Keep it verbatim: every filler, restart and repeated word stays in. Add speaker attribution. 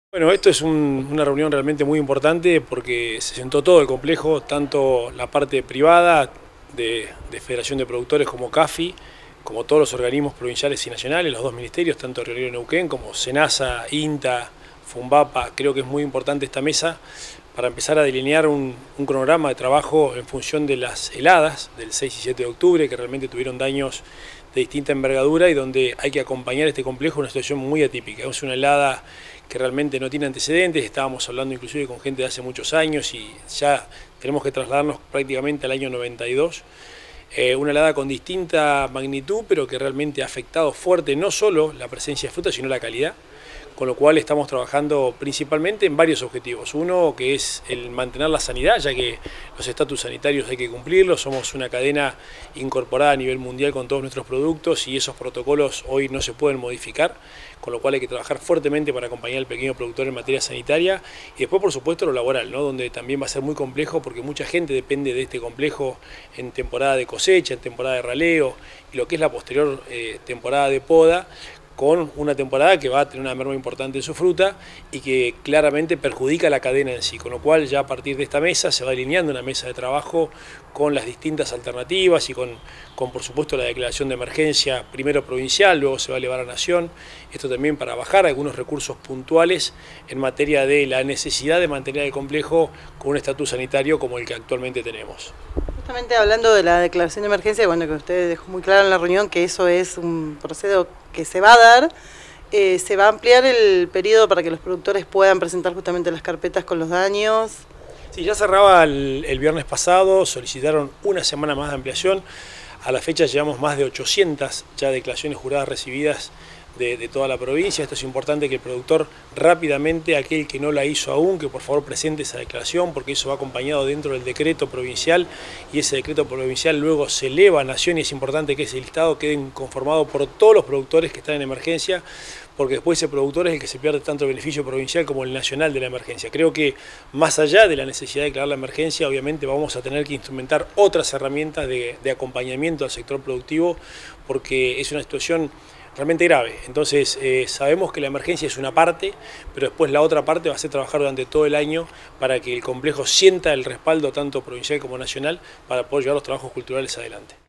Speaker 1: Bueno, esto es un, una reunión realmente muy importante porque se sentó todo el complejo, tanto la parte privada de, de Federación de Productores como CAFI, como todos los organismos provinciales y nacionales, los dos ministerios, tanto Río Negro y Neuquén, como SENASA, INTA, FUNVAPA. Creo que es muy importante esta mesa para empezar a delinear un, un cronograma de trabajo en función de las heladas del seis y siete de octubre, que realmente tuvieron daños de distinta envergadura y donde hay que acompañar este complejo en una situación muy atípica. Es una helada que realmente no tiene antecedentes, estábamos hablando inclusive con gente de hace muchos años y ya tenemos que trasladarnos prácticamente al año noventa y dos. Eh, una helada con distinta magnitud, pero que realmente ha afectado fuerte no solo la presencia de fruta, sino la calidad, con lo cual estamos trabajando principalmente en varios objetivos. Uno, que es el mantener la sanidad, ya que los estatus sanitarios hay que cumplirlos, somos una cadena incorporada a nivel mundial con todos nuestros productos y esos protocolos hoy no se pueden modificar, con lo cual hay que trabajar fuertemente para acompañar al pequeño productor en materia sanitaria y después, por supuesto, lo laboral, ¿no? Donde también va a ser muy complejo porque mucha gente depende de este complejo en temporada de cosecha, en temporada de raleo y lo que es la posterior eh, temporada de poda, con una temporada que va a tener una merma importante en su fruta y que claramente perjudica la cadena en sí, con lo cual ya a partir de esta mesa se va delineando una mesa de trabajo con las distintas alternativas y con, con por supuesto la declaración de emergencia, primero provincial, luego se va a elevar a nación, esto también para bajar algunos recursos puntuales en materia de la necesidad de mantener el complejo con un estatus sanitario como el que actualmente tenemos.
Speaker 2: Justamente hablando de la declaración de emergencia, bueno, que usted dejó muy claro en la reunión que eso es un proceso que se va a dar, eh, se va a ampliar el periodo para que los productores puedan presentar justamente las carpetas con los daños.
Speaker 1: Sí, ya cerraba el, el viernes pasado, solicitaron una semana más de ampliación, a la fecha llevamos más de ochocientas ya declaraciones juradas recibidas De, de toda la provincia. Esto es importante que el productor rápidamente, aquel que no la hizo aún, que por favor presente esa declaración, porque eso va acompañado dentro del decreto provincial y ese decreto provincial luego se eleva a nación y es importante que ese listado quede conformado por todos los productores que están en emergencia, porque después ese productor es el que se pierde tanto el beneficio provincial como el nacional de la emergencia. Creo que más allá de la necesidad de declarar la emergencia, obviamente vamos a tener que instrumentar otras herramientas de, de acompañamiento al sector productivo, porque es una situación realmente grave. Entonces eh, sabemos que la emergencia es una parte, pero después la otra parte va a ser trabajar durante todo el año para que el complejo sienta el respaldo tanto provincial como nacional para poder llevar los trabajos culturales adelante.